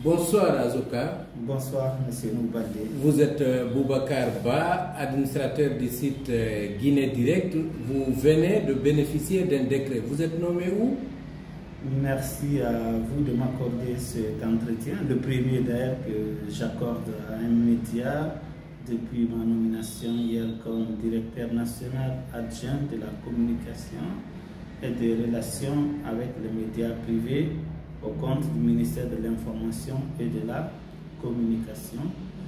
Bonsoir Azoka. Bonsoir M. Noubaldé. Vous êtes Boubacar Ba, administrateur du site Guinée Direct. Vous venez de bénéficier d'un décret. Vous êtes nommé où? Merci à vous de m'accorder cet entretien. Le premier d'ailleurs que j'accorde à un média depuis ma nomination hier comme directeur national adjoint de la communication et des relations avec les médias privés au compte du ministère de l'Information et de la Communication.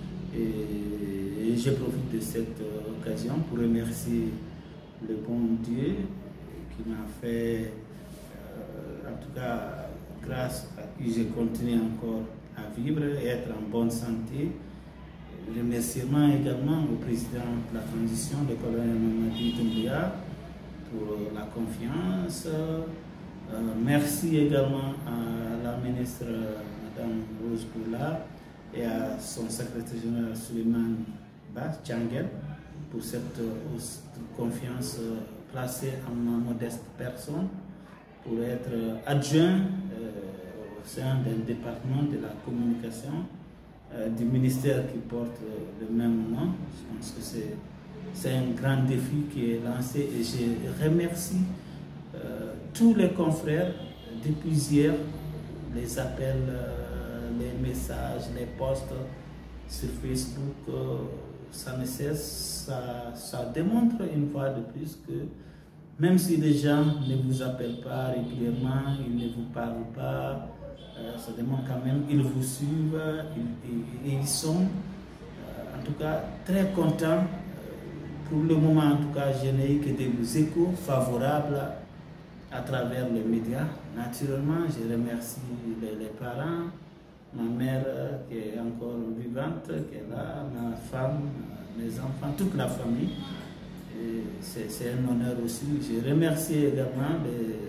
Et je profite de cette occasion pour remercier le bon Dieu qui m'a fait, en tout cas, grâce à qui je continue encore à vivre et être en bonne santé. Remerciement également au président de la transition, le colonel Mamadi Doumbouya, pour la confiance. Merci également à la ministre Mme Rose Boula et à son secrétaire général Suleiman Tchangel pour cette confiance placée en ma modeste personne pour être adjoint au sein d'un département de la communication du ministère qui porte le même nom. Je pense que c'est un grand défi qui est lancé et je remercie tous les confrères depuis hier, les appels, les messages, les posts sur Facebook, ça ne cesse, ça démontre une fois de plus que même si les gens ne vous appellent pas régulièrement, ils ne vous parlent pas, ça démontre quand même qu'ils vous suivent et ils sont en tout cas très contents. Pour le moment, en tout cas, je n'ai eu que des échos favorables à travers les médias. Naturellement, je remercie les parents, ma mère qui est encore vivante, qui est là, ma femme, mes enfants, toute la famille. C'est un honneur aussi. Je remercie également les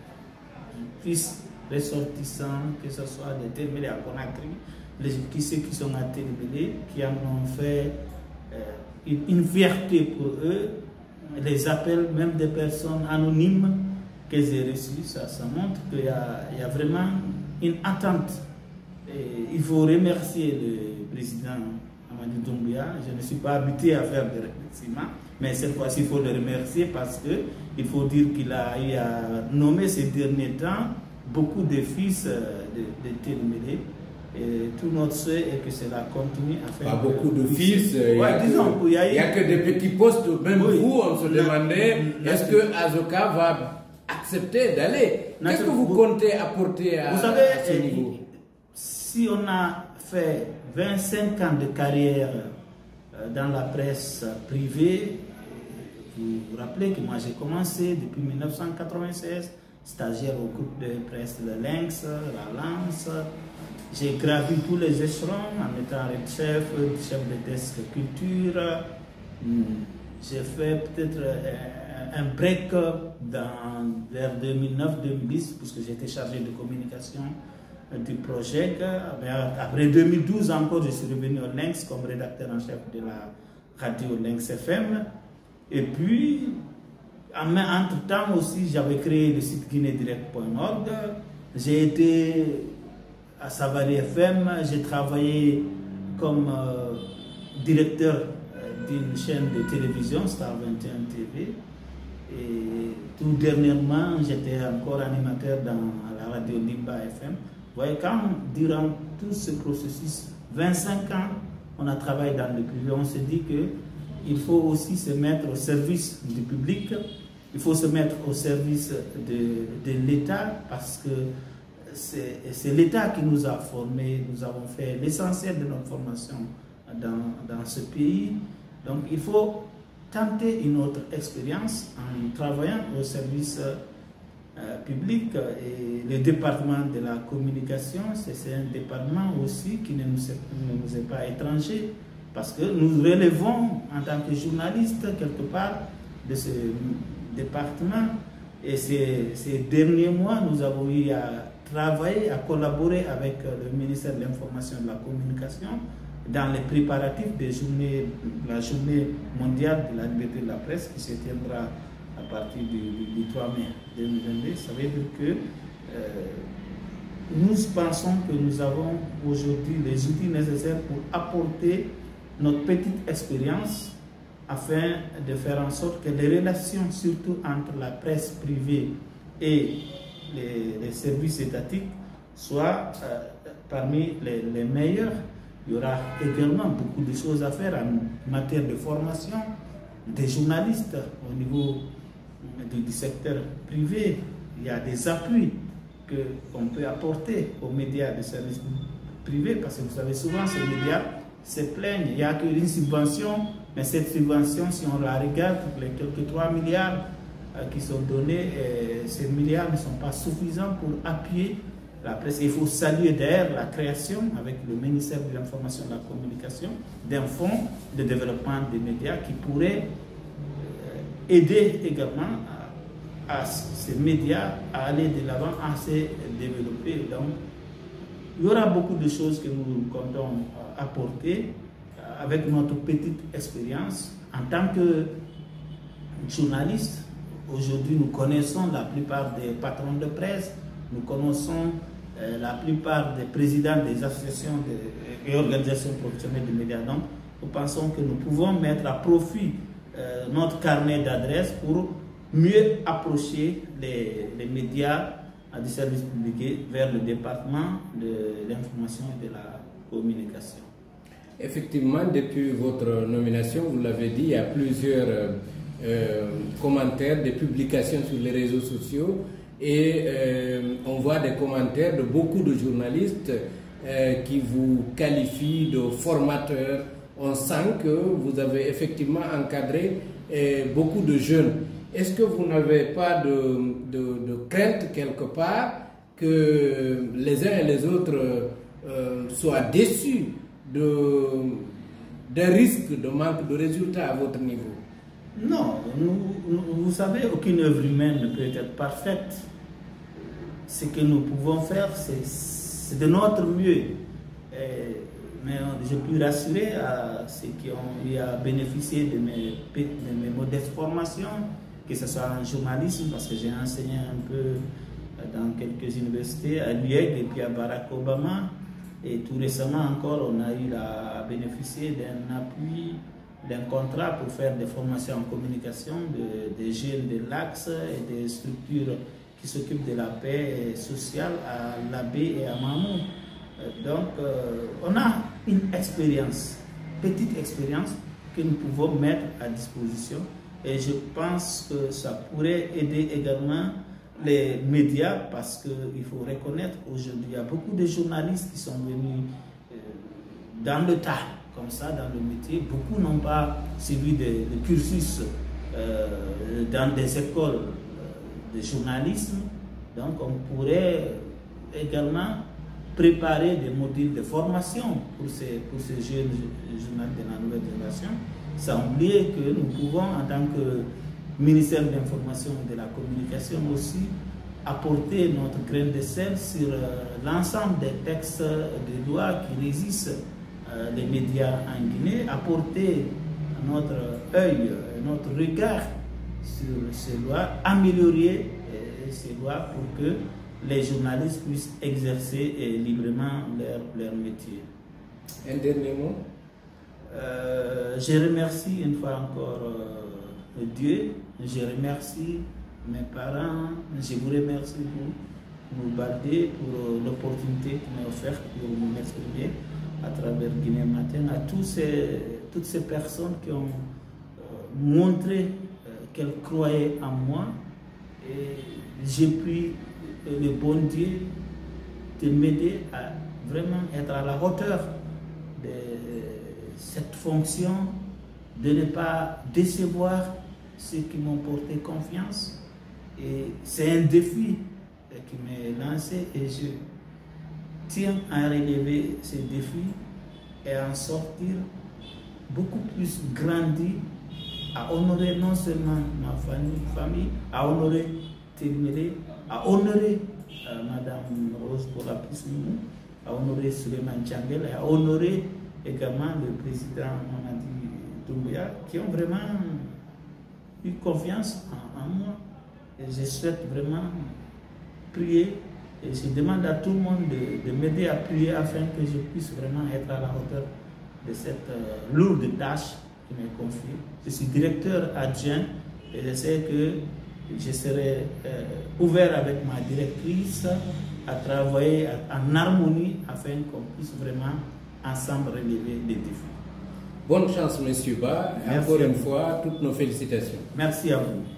fils ressortissants, que ce soit des Télémélés à Conakry, ceux qui sont à Télémélé, qui en ont fait une fierté pour eux. Les appels, même des personnes anonymes que j'ai reçues, ça montre qu'il y a vraiment une attente. Et il faut remercier le président Mamadi Doumbouya. Je ne suis pas habitué à faire des remerciements, mais cette fois-ci, il faut le remercier parce qu'il faut dire qu'il a eu à nommer ces derniers temps beaucoup de fils de Télémélé. Et tout notre souhait est que cela continue à faire. Pas beaucoup de fils, il n'y a que des petits postes. Même vous, on se demandait, est-ce que Azoka va accepter d'aller? Qu'est-ce que vous comptez apporter à ce niveau? Si on a fait 25 ans de carrière dans la presse privée, vous vous rappelez que moi j'ai commencé depuis 1996, stagiaire au groupe de presse de Lynx, la Lance. J'ai gravi tous les échelons en étant chef de desk culture. J'ai fait peut-être un break vers 2009-2010 puisque j'étais chargé de communication du projet. Après 2012 encore, je suis revenu au Lynx comme rédacteur en chef de la radio Lynx FM. Et puis, entre-temps aussi, j'avais créé le site guinédirect.org. J'ai été à Savary FM, j'ai travaillé comme directeur d'une chaîne de télévision, Star 21 TV. Et tout dernièrement, j'étais encore animateur dans la radio Limba FM. Vous voyez, quand durant tout ce processus, 25 ans, on a travaillé dans le privé, on s'est dit qu'il faut aussi se mettre au service du public, il faut se mettre au service de l'État parce que c'est l'État qui nous a formés, nous avons fait l'essentiel de notre formation dans ce pays. Donc il faut tenter une autre expérience en travaillant au service public. Et le département de la communication, c'est un département aussi qui ne nous est pas étranger parce que nous relevons en tant que journalistes quelque part de ce département. Et ces derniers mois, nous avons eu à travailler, à collaborer avec le ministère de l'Information et de la Communication dans les préparatifs de la journée mondiale de la liberté de la presse qui se tiendra à partir du 3 mai 2022. Ça veut dire que nous pensons que nous avons aujourd'hui les outils nécessaires pour apporter notre petite expérience afin de faire en sorte que les relations, surtout entre la presse privée et les services étatiques, soient parmi les meilleurs. Il y aura également beaucoup de choses à faire en matière de formation des journalistes au niveau du secteur privé. Il y a des appuis qu'on peut apporter aux médias de services privés, parce que vous savez, souvent ces médias se plaignent. Il n'y a qu'une subvention, mais cette subvention, si on la regarde, les quelques 3 milliards qui sont donnés, ces milliards ne sont pas suffisants pour appuyer la presse. Il faut saluer d'ailleurs la création avec le ministère de l'Information et de la Communication d'un fonds de développement des médias qui pourrait aider également à ces médias à aller de l'avant, à se développer. Donc, il y aura beaucoup de choses que nous comptons apporter avec notre petite expérience. En tant que journaliste, aujourd'hui, nous connaissons la plupart des patrons de presse, nous connaissons la plupart des présidents des associations et organisations professionnelles de médias. Donc, nous pensons que nous pouvons mettre à profit notre carnet d'adresses pour mieux approcher les médias du service public vers le département de l'information et de la communication. Effectivement, depuis votre nomination, vous l'avez dit, il y a plusieurs commentaires, des publications sur les réseaux sociaux et on voit des commentaires de beaucoup de journalistes qui vous qualifient de formateurs. On sent que vous avez effectivement encadré beaucoup de jeunes. Est-ce que vous n'avez pas de crainte quelque part que les uns et les autres soient déçus des risques de manque de résultats à votre niveau? Non, vous savez, aucune œuvre humaine ne peut être parfaite. Ce que nous pouvons faire, c'est de notre mieux. Mais je peux rassurer à ceux qui ont eu à bénéficier de mes modestes formations, que ce soit en journalisme, parce que j'ai enseigné un peu dans quelques universités, à l'UEG et puis à Barack Obama. Et tout récemment encore, on a eu à bénéficier d'un appui, d'un contrat pour faire des formations en communication des jeunes de l'Axe et des structures qui s'occupent de la paix sociale à l'Abbé et à Mamou. Donc, on a une expérience, petite expérience, que nous pouvons mettre à disposition. Et je pense que ça pourrait aider également les médias, parce qu'il faut reconnaître aujourd'hui, il y a beaucoup de journalistes qui sont venus dans le tas, comme ça, dans le métier. Beaucoup n'ont pas suivi le cursus dans des écoles de journalisme. Donc, on pourrait également préparer des modules de formation pour ces jeunes journalistes de la nouvelle génération, sans oublier que nous pouvons, en tant que ministère de l'Information et de la Communication aussi, apporter notre grain de sel sur l'ensemble des textes de loi qui régissent les médias en Guinée, apporter notre œil, notre regard sur ces lois, améliorer ces lois pour que les journalistes puissent exercer librement leur métier. Un dernier mot? Je remercie une fois encore Dieu, je remercie mes parents, je vous remercie pour nous Baldé, pour l'opportunité qui m'est offerte pour m'exprimer à travers Guinée Matin, à toutes ces personnes qui ont montré qu'elles croyaient en moi. Et j'ai pris le bon Dieu de m'aider à vraiment être à la hauteur de cette fonction, de ne pas décevoir ceux qui m'ont porté confiance. Et c'est un défi qui m'est lancé et je tiens à relever ce défi et à en sortir beaucoup plus grandi, à honorer non seulement ma famille, à honorer Téméré, à honorer Madame Rose Porapis-Mimou, à honorer Suleiman Tchangel et à honorer également le président Mamadi Doumbouya, qui ont vraiment eu confiance en moi. Et je souhaite vraiment prier Et je demande à tout le monde de m'aider à prier afin que je puisse vraiment être à la hauteur de cette lourde tâche qui m'est confiée. Je suis directeur adjoint et je sais que je serai ouvert avec ma directrice à travailler en harmonie afin qu'on puisse vraiment ensemble relever les défis. Bonne chance, Monsieur Ba. Encore une fois, toutes nos félicitations. Merci à vous.